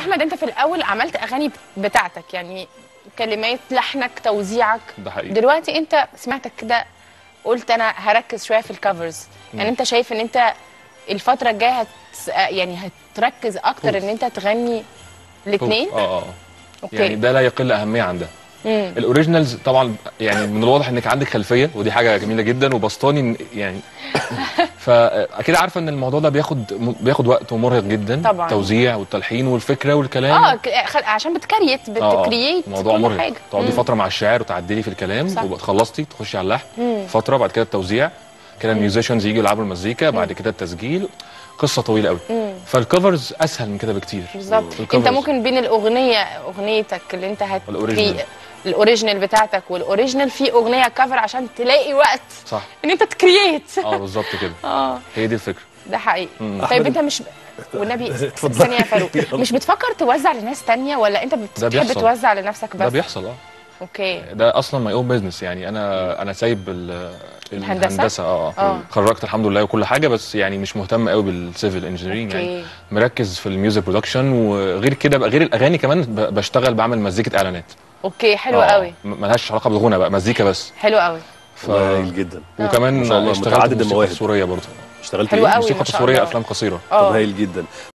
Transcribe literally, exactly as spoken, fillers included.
احمد انت في الاول عملت اغاني بتاعتك، يعني كلمات لحنك توزيعك. ده حقيقي. دلوقتي انت سمعتك كده قلت انا هركز شويه في الكفرز. يعني انت شايف ان انت الفتره الجايه هت يعني هتركز اكتر ان انت تغني الاثنين؟ اه اه اوكي. يعني ده لا يقل اهميه عن ده. الاوريجينالز طبعا يعني من الواضح انك عندك خلفيه، ودي حاجه جميله جدا وبسطاني يعني. فاكيد عارفه ان الموضوع ده بياخد بياخد وقت ومرهق جدا طبعا. التوزيع والتلحين والفكره والكلام. اه عشان بتكريت بتكريت موضوع كل مرهق. حاجه. تقعدي فتره مع الشاعر وتعدلي في الكلام وخلصتي تخشي على اللحن. مم. فتره بعد كده التوزيع كده الميوزيشنز يجوا يلعبوا المزيكا، بعد كده التسجيل، قصه طويله قوي. مم. فالكفرز اسهل من كده بكتير. بالظبط. انت ممكن بين الاغنيه اغنيتك اللي انت هت الاوريجينال بتاعتك والاوريجينال في اغنيه كفر عشان تلاقي وقت صح ان انت تكرييت. اه بالظبط كده. اه هي دي الفكره. ده حقيقي. مم. طيب انت مش والنبي ثانيه يا فاروق، مش بتفكر توزع لناس تانية ولا انت بتحب توزع لنفسك بس؟ ده بيحصل اه. اوكي. ده اصلا ماي اون بزنس، يعني انا انا سايب الهندسه, الهندسة اه اه خرجت الحمد لله وكل حاجه، بس يعني مش مهتم قوي بالسيفل انجينيرنج. يعني مركز في الميوزك برودكشن، وغير كده بقى غير الاغاني كمان بشتغل بعمل مزيكه اعلانات. اوكي حلو آه. قوي. ملهاش علاقه بالغنى بقى، مزيكا بس. حلو قوي. ف... هايل جدا. وكمان اشتغلت في الموسيقى التصويريه برضه. اشتغلت حلو قوي موسيقى تصويريه افلام قصيره. طب هايل جدا.